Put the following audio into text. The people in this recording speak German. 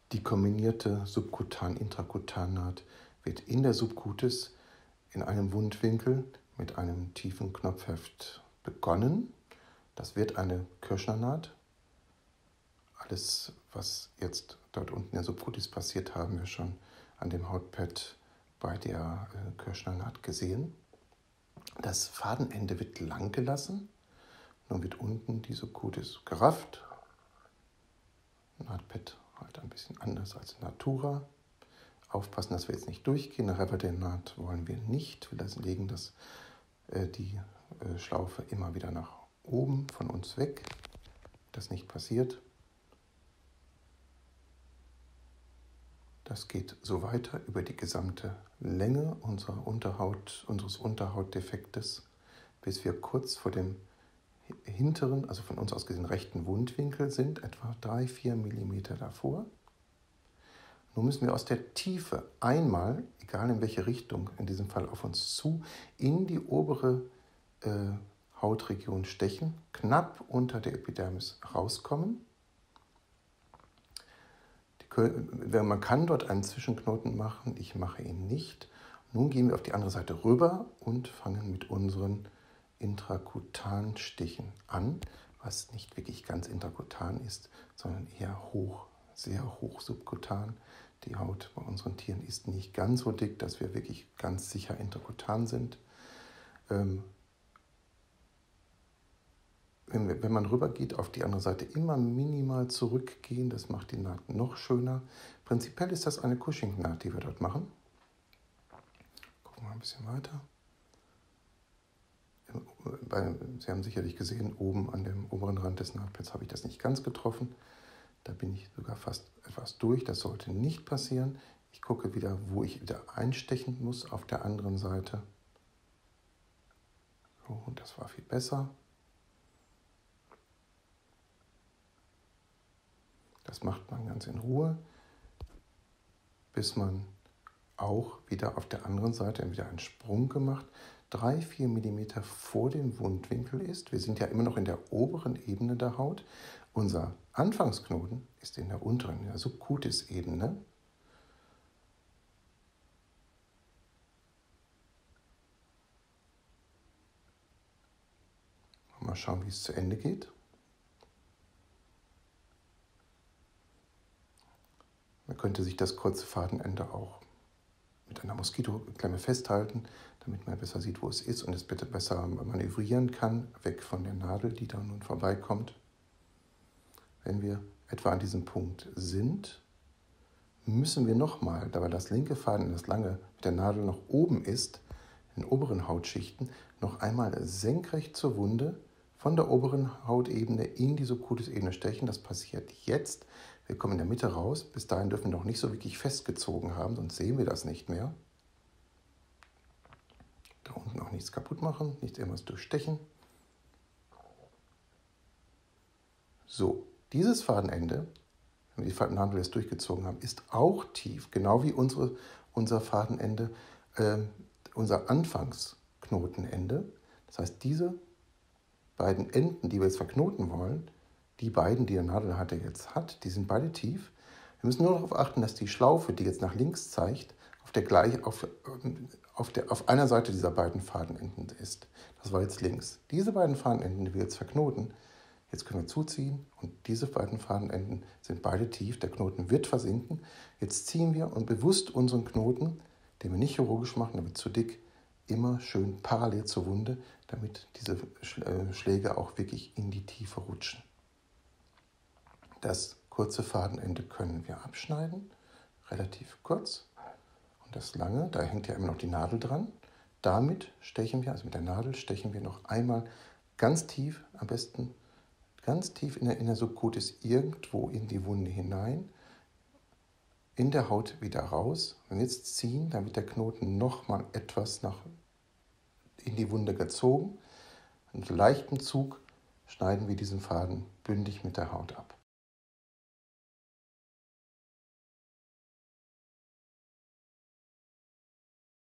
Die kombinierte Subkutan-Intrakutannaht wird in der Subkutis in einem Wundwinkel mit einem tiefen Knopfheft begonnen. Das wird eine Kirschnernaht. Alles, was jetzt dort unten in der Subkutis passiert, haben wir schon an dem Hautpad bei der Kirschnernaht gesehen. Das Fadenende wird lang gelassen. Nun wird unten die Subkutis gerafft. Nahtpad halt ein bisschen anders als Natura. Aufpassen, dass wir jetzt nicht durchgehen. Eine Reverdale-Naht wollen wir nicht. Wir legen die Schlaufe immer wieder nach oben von uns weg. Das nicht passiert. Das geht so weiter über die gesamte Länge unseres Unterhautdefektes, bis wir kurz vor dem hinteren, also von uns aus gesehen rechten Wundwinkel sind, etwa 3-4 mm davor. Nun müssen wir aus der Tiefe einmal, egal in welche Richtung, in diesem Fall auf uns zu, in die obere Hautregion stechen, knapp unter der Epidermis rauskommen. Man kann dort einen Zwischenknoten machen, ich mache ihn nicht. Nun gehen wir auf die andere Seite rüber und fangen mit unseren Intrakutanstichen an, was nicht wirklich ganz intrakutan ist, sondern eher hoch, sehr hoch subkutan. Die Haut bei unseren Tieren ist nicht ganz so dick, dass wir wirklich ganz sicher intrakutan sind. Wenn man rüber geht, auf die andere Seite immer minimal zurückgehen, das macht die Naht noch schöner. Prinzipiell ist das eine Cushing-Naht, die wir dort machen. Gucken wir ein bisschen weiter. Sie haben sicherlich gesehen, oben an dem oberen Rand des Nahtpads habe ich das nicht ganz getroffen. Da bin ich sogar fast etwas durch. Das sollte nicht passieren. Ich gucke wieder, wo ich wieder einstechen muss auf der anderen Seite. So, und das war viel besser. Das macht man ganz in Ruhe, bis man auch wieder auf der anderen Seite wieder einen Sprung gemacht, 3-4 mm vor dem Wundwinkel ist. Wir sind ja immer noch in der oberen Ebene der Haut. Unser Anfangsknoten ist in der unteren, in der Subkutis-Ebene. Mal schauen, wie es zu Ende geht. Man könnte sich das kurze Fadenende auch mit einer Moskitoklemme festhalten, damit man besser sieht, wo es ist und es bitte besser manövrieren kann, weg von der Nadel, die da nun vorbeikommt. Wenn wir etwa an diesem Punkt sind, müssen wir nochmal, da das linke Fadenende, das lange mit der Nadel noch oben ist, in den oberen Hautschichten, noch einmal senkrecht zur Wunde von der oberen Hautebene in die Subkutis-Ebene stechen. Das passiert jetzt. Wir kommen in der Mitte raus. Bis dahin dürfen wir noch nicht so wirklich festgezogen haben, sonst sehen wir das nicht mehr. Da unten auch nichts kaputt machen, nicht irgendwas durchstechen. So, dieses Fadenende, wenn wir die Nadel jetzt durchgezogen haben, ist auch tief, genau wie unser Fadenende, unser Anfangsknotenende. Das heißt, diese beiden Enden, die wir jetzt verknoten wollen, die beiden, die der Nadelhalter jetzt hat, die sind beide tief. Wir müssen nur darauf achten, dass die Schlaufe, die jetzt nach links zeigt, auf einer Seite dieser beiden Fadenenden ist. Das war jetzt links. Diese beiden Fadenenden, die wir jetzt verknoten, jetzt können wir zuziehen und diese beiden Fadenenden sind beide tief. Der Knoten wird versinken. Jetzt ziehen wir und bewusst unseren Knoten, den wir nicht chirurgisch machen, der wird zu dick, immer schön parallel zur Wunde, damit diese Schläge auch wirklich in die Tiefe rutschen. Das kurze Fadenende können wir abschneiden, relativ kurz. Und das lange, da hängt ja immer noch die Nadel dran. Damit stechen wir, also mit der Nadel stechen wir noch einmal ganz tief, am besten ganz tief in der Subkutis irgendwo in die Wunde hinein, in der Haut wieder raus. Wenn wir jetzt ziehen, dann wird der Knoten nochmal etwas in die Wunde gezogen. Mit leichtem Zug schneiden wir diesen Faden bündig mit der Haut ab.